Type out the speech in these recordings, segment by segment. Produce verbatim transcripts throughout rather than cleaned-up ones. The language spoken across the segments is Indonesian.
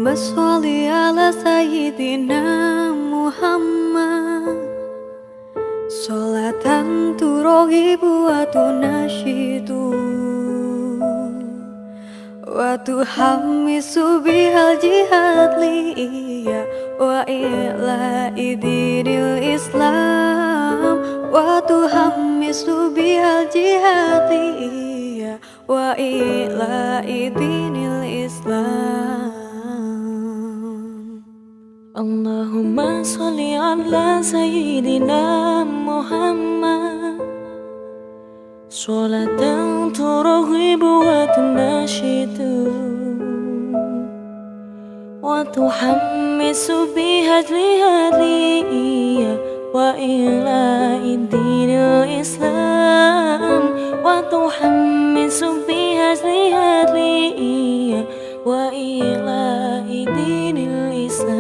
Allahumma sholli ala sayyidina Muhammad Sholatan turaghibu wa tunashidu wa tuhammisu bihal jihad liya wa ila idinil Islam wa tuhammisu bihal jihad liya wa ila idinil Islam. Allahumma sholli ala sayyidina Muhammad Sholatan turaghibu wa tunashidu wa tuhammisu bihadli hadliya wa ila idinil Islam wa tuhammisu bihadli hadliya wa ila idinil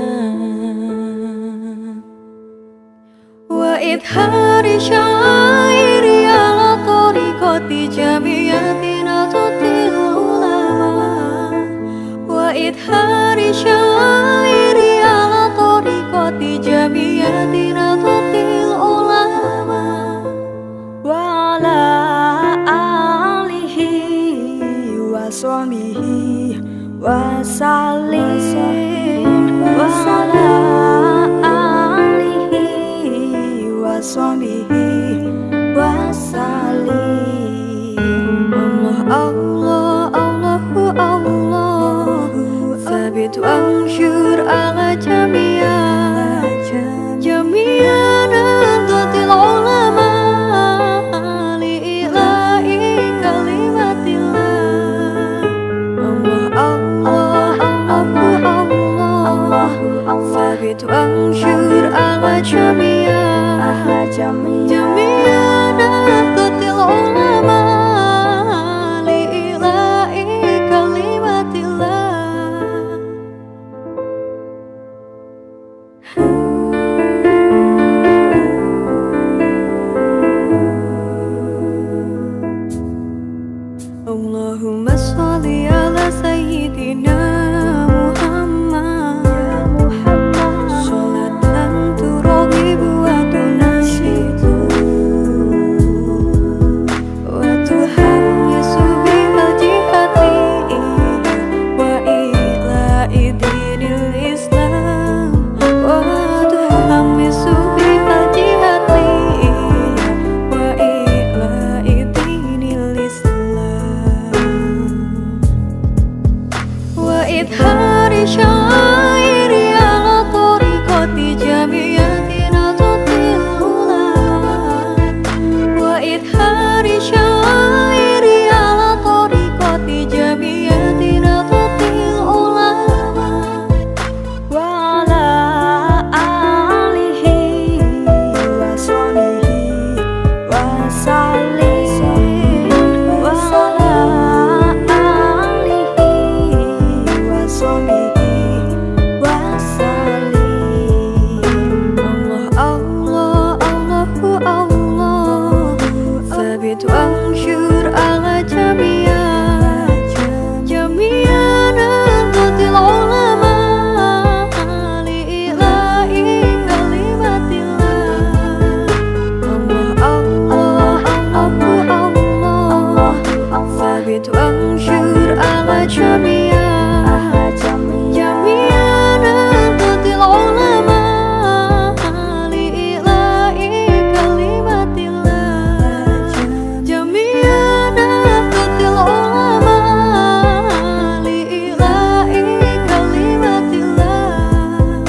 Islam wa idhari syairi ala tariqati jamiyatina tutil ulama wa idhari syairi ala tariqati jamiyatina tutil ulama wa ala alihi wa sahbihi wa salim wa ala alihi wa sahbihi wa salim. Allah Allah Allahu Allah thabit ansyur ala jami'an jami'an nahdlatil ulama li ilahi kalimatillah. Allah Allah Allahu Allah thabit ansyur ala jami'an jami'an nahdlatil ulama li ilahi kalimatillah. Allahumma sholli ala sayyidina Muhammad Sholatan turaghibu wa tunashidu wa tuhammisu bihal jihadi wa ila idinil Islam wa tuhammisu bihal jihadi wa ila idinil Islam wa idhari syairi ala tariqati jamiyatina tutil ulama wa idhari syairi ala tariqati jamiyatina tutil ulama wa ala alihi wa sahbihi wa salim wa ala alihi wa sahbihi wa salim. Allah Allah Allahu Allah thabit ansyur ala jami'an jami'an nahdlatil ulama li ilahi kalimatillah. Allah Allah Allah thabit ansyur ala jami'an jami'an nahdlatil ulama li ilahi kalimatillah jami'an nahdlatil ulama li ilahi kalimatillah.